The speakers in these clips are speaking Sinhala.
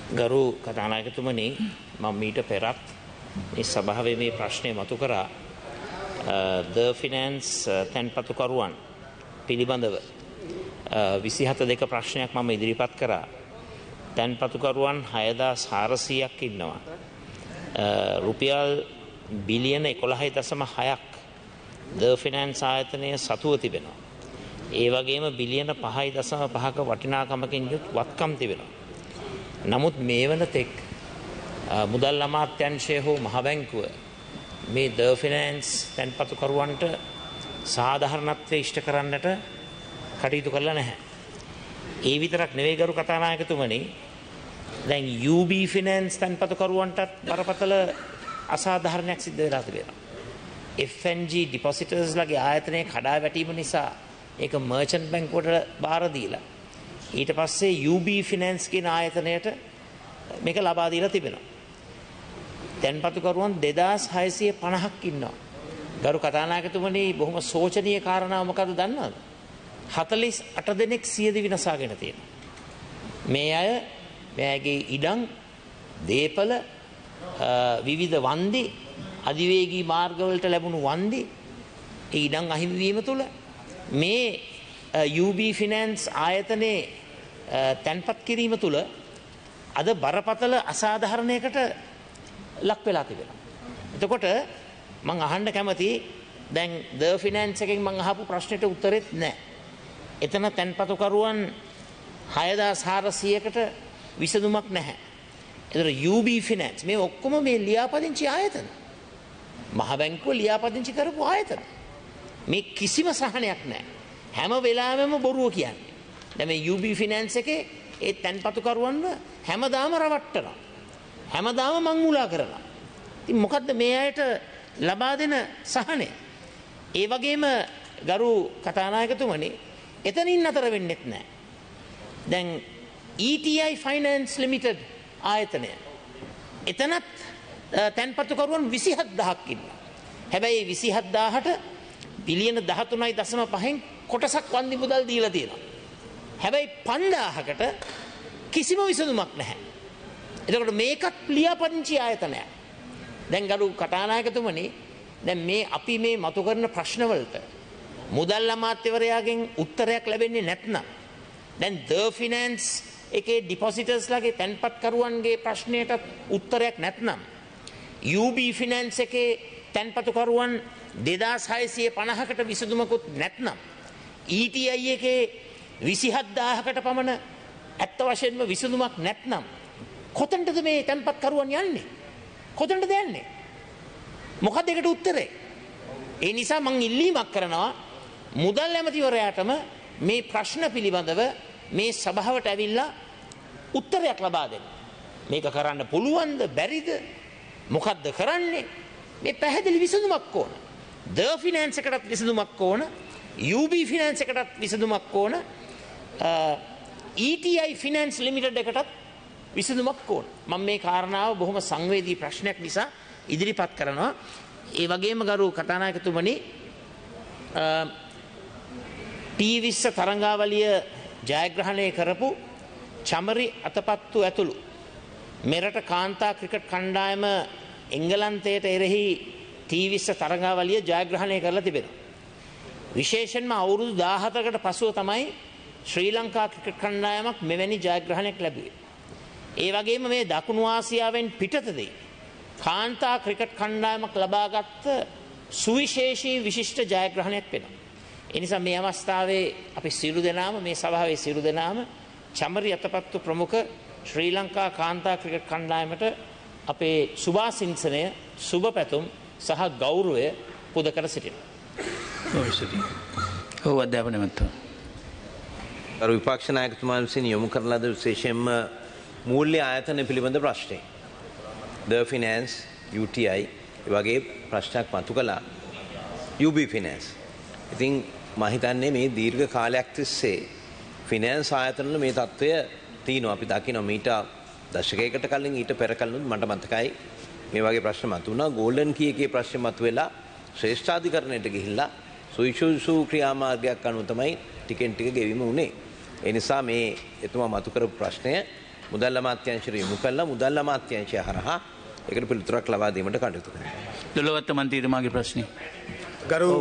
ගරු කතානායකතුමනි මම මීට පෙරත් මේ සභාවේ මේ ප්‍රශ්නය මතු කරා ද ෆිනෑන්ස් තැන්පතුකරුවන් පිළිබඳව 27 ප්‍රශ්නයක් මම ඉදිරිපත් කරා. තැන්පතුකරුවන් 6400ක් ඉන්නවා. රුපියල් බිලියන 11.6ක් ද ෆිනෑන්ස් ආයතනය සතුව තිබෙනවා. ඒ වගේම බිලියන 5.5ක වටිනාකමකින් යුත් වත්කම් තිබෙනවා. නමුත් මේ වන තෙක් මුදල් අමාත්‍යාංශය හෝ මහ බැංකුව මේ ද ෆිනෑන්ස් තැන්පතුකරුවන්ට සාධාරණත්වය ඉෂ්ට කරන්නට කටයුතු කරලා නැහැ. ඒ විතරක් නෙවෙයි ගරු කතානායකතුමනි, දැන් UB ෆිනෑන්ස් තැන්පතුකරුවන්ටත් බරපතල අසාධාරණයක් සිද්ධ වෙලා තිබෙනවා. FNG ඩිපොසිටර්ස් ලගේ ආයතනයේ කඩා වැටීම නිසා ඒක මර්චන්ට් බැංකුවට බාර දීලා ඊට පස්සේ UB ෆිනෑන්ස් කියන ආයතනයට මේක ලබා දීලා තිබෙනවා. තැන්පතුකරුවන් 2650ක් ඉන්නවා. ගරු කතානායකතුමනි, බොහොම සෝචනීය කාරණාව මොකද්ද දන්නවද? 48 දෙනෙක් සියදිවි විනාශාගෙන තියෙනවා. මේ අය මෙයාගේ ඉඩම්, දීපල, විවිධ වන්දි, අධිවේගී මාර්ගවලට ලැබුණු වන්දි, ඒ ඉඩම් අහිමි වීම තුළ මේ UB ෆිනෑන්ස් ආයතනයේ තැන්පත් කිරීම තුළ අද බරපතල අසාධාරණයකට ලක් වෙලා තිබෙනවා. එතකොට මම අහන්න කැමතියි, දැන් ද ෆිනෑන්ස් එකෙන් මම අහපු ප්‍රශ්නෙට උත්තරෙත් නැහැ. එතන තැන්පතුකරුවන් 6400කට විසඳුමක් නැහැ. ඒතර UB ෆිනෑන්ස් මේ ඔක්කොම මේ ලියාපදිංචි ආයතන, මහ බැංකුව ලියාපදිංචි කරපු ආයතන. මේ කිසිම සහනයක් නැහැ. හැම වෙලාවෙම බොරුව කියන්නේ. දැන් මේ UB ෆිනෑන්ස් එකේ ඒ තැන්පතුකරුවන්ව හැමදාම රවට්ටනවා. හැමදාම මංමුලා කරනවා. ඉතින් මොකද්ද මේ අයට ලබා දෙන සහනය? ඒ වගේම ගරු කතානායකතුමනි, එතනින් අතර වෙන්නෙත් නැහැ. දැන් ETI Finance Limited ආයතනය, එතනත් තැන්පතුකරුවන් 27000ක් ඉන්නවා. හැබැයි 27000ට බිලියන 13.5න් කොටසක් වන්දි මුදල් දීලා තියෙනවා. හැබැයි 5000කට කිසිම විසඳුමක් නැහැ. එතකොට මේකත් ලියාපදිංචි ආයතනයක්. දැන් ගරු කතානායකතුමනි, දැන් මේ අපි මේ මතු කරන ප්‍රශ්නවලට මුදල් අමාත්‍යවරයාගෙන් උත්තරයක් ලැබෙන්නේ නැත්නම්, දැන් ද ෆිනෑන්ස් එකේ ඩිපොසිටර්ස් ලගේ තැන්පත්කරුවන්ගේ ප්‍රශ්නයට උත්තරයක් නැත්නම්, UB ෆිනෑන්ස් එකේ තැන්පතුකරුවන් 2650කට විසඳුමකුත් නැත්නම්, ETI එකේ 27000කට පමණ ඇත්ත වශයෙන්ම විසඳුමක් නැත්නම්, කොතනටද මේ තැන්පත්කරුවන් යන්නේ? කොතනටද යන්නේ? මොකක්ද ඒකට උත්තරේ? ඒ නිසා මම ඉල්ලීමක් කරනවා මුදල් ඇමතිවරයාටම මේ ප්‍රශ්න පිළිබඳව මේ සභාවට ඇවිල්ලා උත්තරයක් ලබා දෙන්න. මේක කරන්න පුළුවන්ද, බැරිද, මොකද්ද කරන්නේ? මේ පැහැදිලි විසඳුමක් ඕන. ද ෆිනෑන්ස් එකටත් විසඳුමක් ඕන, UB ෆිනෑන්ස් එකටත් විසඳුමක් ඕන, ETI ෆිනෑන්ස් ලිමිටඩ් එකටත් විසඳුමක් ඕන. මම මේ කාරණාව බොහොම සංවේදී ප්‍රශ්නයක් නිසා ඉදිරිපත් කරනවා. ඒ වගේම ගරු කතානායකතුමනි, T20 තරංගාවලිය ජයග්‍රහණය කරපු චමරි අතපත්තු ඇතුළු මෙරට කාන්තා ක්‍රිකට් කණ්ඩායම එංගලන්තයට එරෙහි T20 තරංගාවලිය ජයග්‍රහණය කරලා තිබෙනවා. විශේෂයෙන්ම අවුරුදු 17කට පසුව තමයි ශ්‍රී ලංකා ක්‍රිකට් කණ්ඩායමක් මෙවැනි ජයග්‍රහණයක් ලැබුවේ. ඒ වගේම මේ දකුණු ආසියාවෙන් පිටතදී කාන්තා ක්‍රිකට් කණ්ඩායමක් ලබාගත් සුවිශේෂී විශිෂ්ට ජයග්‍රහණයක් වෙනවා. ඒ නිසා මේ අවස්ථාවේ අපි සියලු දෙනාම, මේ සභාවේ සියලු දෙනාම චමරි අතපත්තු ප්‍රමුඛ ශ්‍රී ලංකා කාන්තා ක්‍රිකට් කණ්ඩායමට අපේ සුභාසිංසනය, සුබ පැතුම් සහ ගෞරවය පුද කර සිටිනවා. ඔව්, අධ්‍යාපන මන්ත්‍රී. අර විපක්ෂ නායකතුමා විසින් යොමු කරන ලද විශේෂයෙන්ම මූල්‍ය ආයතන පිළිබඳ ප්‍රශ්නේ, ද ෆිනෑන්ස්, UTI වගේ ප්‍රශ්නයක් මතු කළා. UB ෆිනෑන්ස්, ඉතින් මම හිතන්නේ මේ දීර්ඝ කාලයක් තිස්සේ ෆිනෑන්ස් ආයතනවල මේ තත්ත්වය තියෙනවා. අපි දකිනවා මීට දශකයකට කලින්, ඊට පෙර කලින් මට මතකයි මේ වගේ ප්‍රශ්න මතුවුණා. ගෝල්ඩන් කී එකේ ප්‍රශ්න මතුවෙලා ශ්‍රේෂ්ඨාධිකරණයට ගිහිල්ලා සුවිශේෂ ක්‍රියාමාර්ගයක් අනුව තමයි ටිකෙන් ටික ගෙවීම වුණේ. ඒ නිසා මේ එතුමා මතු කරපු ප්‍රශ්නය මුදල් අමාත්‍යාංශයට යොමු කළා මුදල් අමාත්‍යාංශය හරහා ඒකට පිළිතුරක් ලබා දීමට කටයුතු කරනවා. දොළොවත්ත මන්ත්‍රීතුමාගේ ප්‍රශ්නේ. ගරු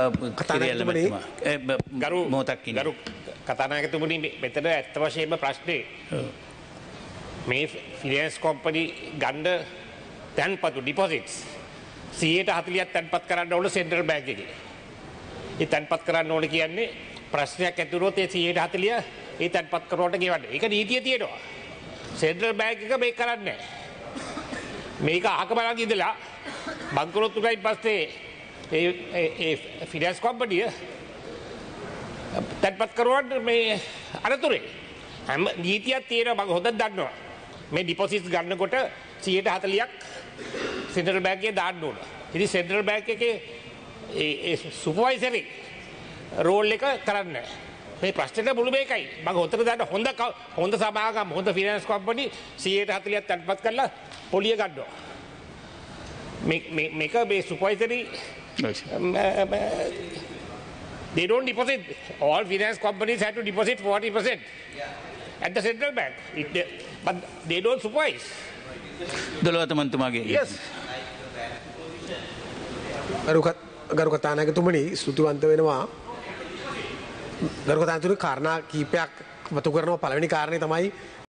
කතානායකතුමනි මෙතන ඇත්ත වශයෙන්ම ප්‍රශ්නේ මේ ෆිනෑන්ස් කොම්පනි ගන්න තැන්පතු ඩිපොසිට්ස් 140ක් තැන්පත් කරන්න ඕන සෙන්ට්‍රල් බැංක් එකේ. ඒ තැන්පත් කරන්න ඕන කියන්නේ ප්‍රශ්නයක් ඇති වුණොත් ඒ 140 ඒ තැන්පත් කරනකොට ගෙවන්න. ඒක නීතිය තියෙනවා. සෙන්ට්‍රල් බැංක් එක මේක කරන්නේ නැහැ. මේක අහක බලන් ඉඳලා බංකොලොත් උනායින් පස්සේ ඒ ෆිනෑන්ස් කොම්පනිය තැන්පත් කරවන්න මේ අරතුරේ හැම නීතියක් තියෙනවා මම හොඳට දන්නවා. මේ ඩිපොසිට්ස් ගන්නකොට 140ක් සෙන්ට්‍රල් බැංක් එකේ දාන්න ඕන. ඉතින් සෙන්ට්‍රල් බැංක් එකේ ඒ සුපර්වයිසරි රෝල් එක කරන්නේ මේ ප්‍රශ්නෙට මුළු මේකයි. මම හොතට දාන්න හොඳ සමාගම් හොඳ ෆිනෑන්ස් කොම්පනි 140ක් තැන්පත් කරලා පොලිය ගන්නවා. මේක මේ සුපර්වයිසරි they don't deposit. All finance companies have to deposit 40% at the central bank. But they don't supervise. දොළොවත්ත මන්ත්‍රීතුමාගේ. Yes. ගරු කතානායකතුමනි ස්තුතිවන්ත වෙනවා. ගරු කතානායකතුමනි කාරණා කීපයක් මතු කරනවා. පළවෙනි කාරණේ තමයි